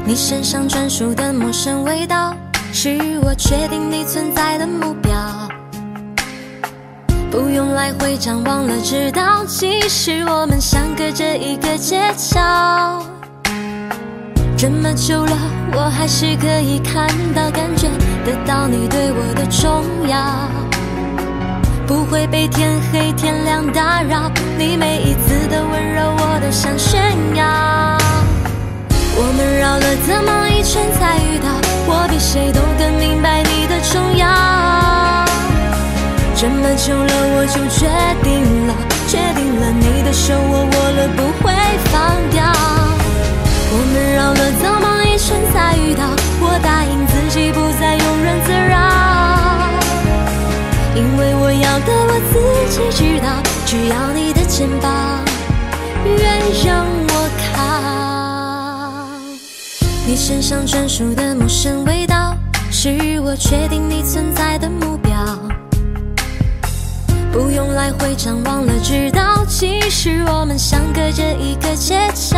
你身上专属的陌生味道，是我确定你存在的目标。不用来回张望了，知道其实我们相隔着一个街角。这么久了，我还是可以看到、感觉得到你对我的重要。不会被天黑天亮打扰，你每一次的温柔我都想炫耀。我们绕了这么一圈才遇到，我比谁都更明白你的重要。这么久了我就决定了你的手我握了不会放掉。我们绕了这么一圈才遇到，我答应自己不再庸人自扰，因为我要的我自己知道，只要你的肩膀愿让我靠。你身上专属的陌生味道，是我确定你存在的目标。不用来回张望了，知道其实我们相隔着一个街角。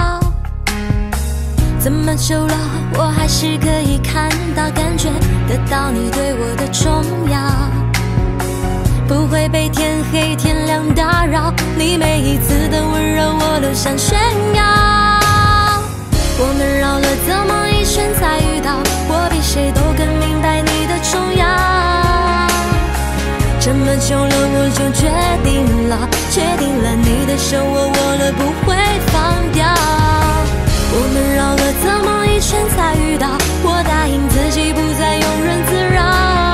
这么久了，我还是可以看到、感觉得到你对我的重要。不会被天黑天亮打扰，你每一次的温柔我都想炫耀。我们绕了这么一圈才遇到，我比谁都更明白你的重要。这么久了我就决定了你的手我握了不会放掉。我们绕了这么一圈才遇到，我答应自己不再庸人自扰，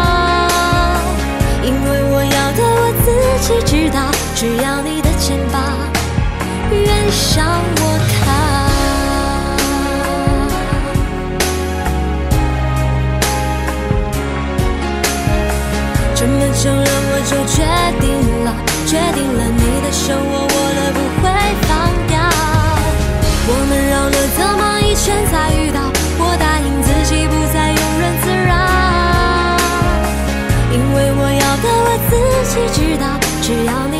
因为我要的我自己知道，只要你的肩膀愿让我靠。这么久了我就决定了你的手我握了不会放掉。我们绕了这么一圈才遇到，我答应自己不再庸人自扰，因为我要的我自己知道，只要